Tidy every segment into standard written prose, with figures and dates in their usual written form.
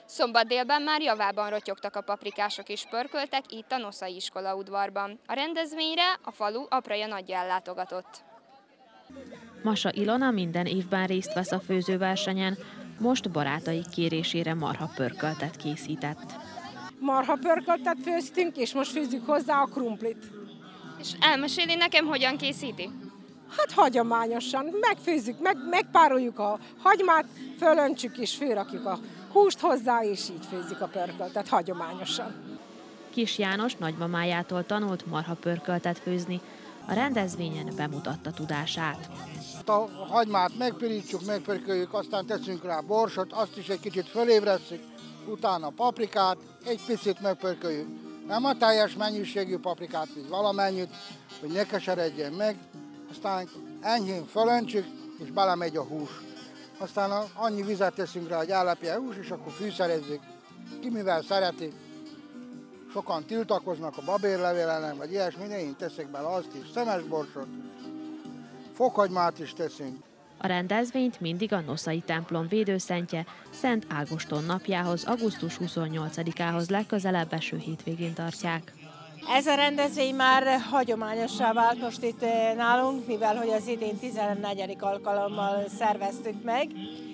Szombat délben már javában rotyogtak a paprikások és pörköltek itt a Noszai iskolaudvarban. A rendezvényre a falu apraja nagyja ellátogatott. Masa Ilona minden évben részt vesz a főzőversenyen, most barátai kérésére marha pörköltet készített. Marha pörköltet főztünk, és most főzzük hozzá a krumplit. És elmeséli nekem, hogyan készíti? Hát hagyományosan, megfőzzük, megpároljuk a hagymát, fölöntsük és főrakjuk a húst hozzá, és így főzzük a pörköltet hagyományosan. Kis János nagymamájától tanult marha pörköltet főzni, a rendezvényen bemutatta tudását. A hagymát megpirítsuk, megpörköljük, aztán teszünk rá borsot, azt is egy kicsit fölébresztjük, utána paprikát, egy picit megpörköljük. Nem a teljes mennyiségű paprikát, így valamennyit, hogy ne keseredjen meg, aztán enyhén fölöntsük, és belemegy a hús. Aztán annyi vizet teszünk rá, hogy ellepje a hús, és akkor fűszerezzük. Ki mivel szereti. Sokan tiltakoznak a babérlevél ellen, vagy ilyesmi, én teszek bele azt is, szemesborsot, fokhagymát is teszünk. A rendezvényt mindig a Noszai templom védőszentje Szent Ágoston napjához, augusztus 28-ához legközelebb eső hétvégén tartják. Ez a rendezvény már hagyományossá vált most itt nálunk, mivel hogy az idén 14. alkalommal szerveztük meg.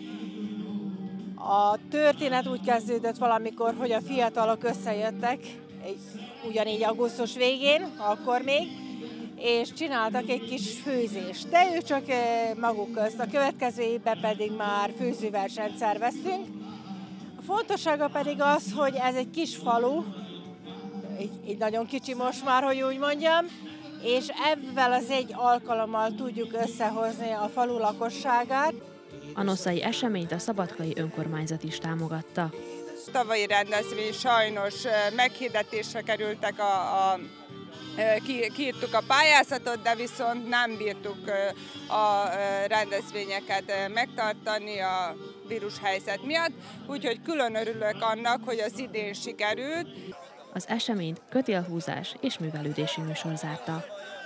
A történet úgy kezdődött valamikor, hogy a fiatalok összejöttek, ugyanígy augusztus végén, akkor még, és csináltak egy kis főzést. De ők csak maguk közt, a következő évben pedig már főzőversenyt szerveztünk. A fontossága pedig az, hogy ez egy kis falu, egy nagyon kicsi most már, hogy úgy mondjam, és ebben az egy alkalommal tudjuk összehozni a falu lakosságát. A noszai eseményt a szabadkai önkormányzat is támogatta. Tavalyi rendezvény sajnos meghirdetésre kerültek, kiírtuk a pályázatot, de viszont nem bírtuk a rendezvényeket megtartani a vírushelyzet miatt, úgyhogy külön örülök annak, hogy az idén sikerült. Az eseményt kötélhúzás és művelődési műsor zárta.